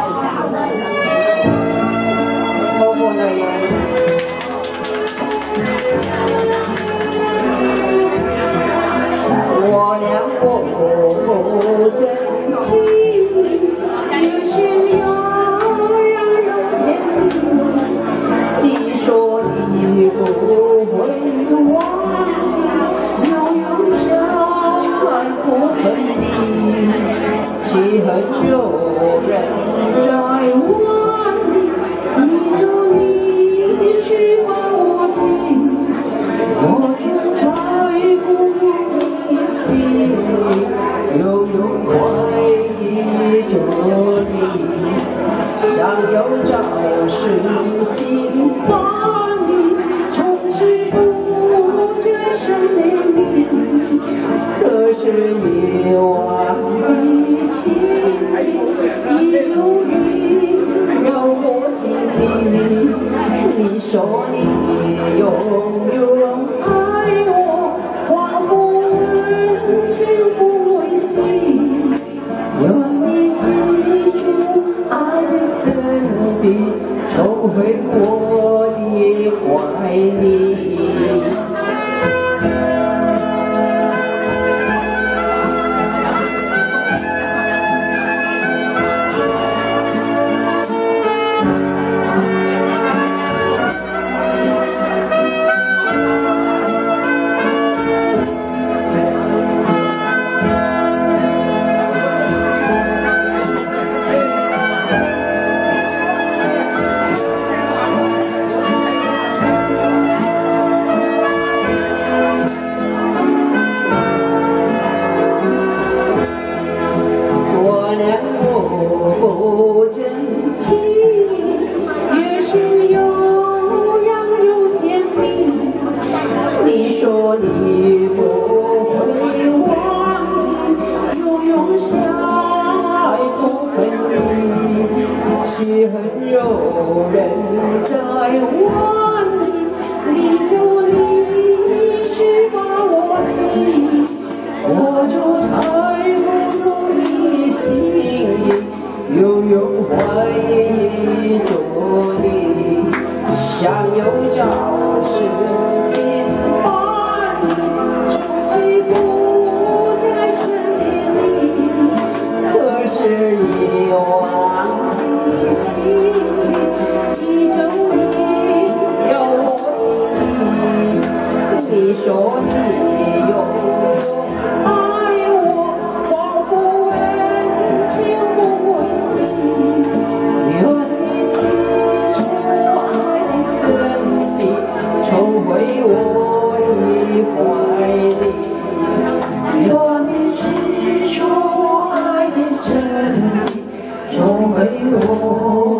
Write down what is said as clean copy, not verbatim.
我俩不争气，有时要让人甜蜜。你说你不会忘记，永永山不分离，岂恨有人在万里，你就离去把我情，我就在乎你心里，永永怀着你，想要找时心把你从此不再生离，可是夜晚的情依旧萦绕我心里。你说你永远爱我，话不问情不问心，愿你记住爱的真谛，重回我的怀里。不争气，越是悠扬又甜蜜。你说你不会忘记，永永相爱不分离。岂恨有人在万里，你就离去把我情，我就在乎你心里，永永怀着你，想有朝时心把你从此不再生离，可是遗忘的情依旧萦绕我心里。你说你永远爱我，话不问情不问心，愿你记住爱的真谛，重回我的怀里。愿你记住爱的真谛，重回我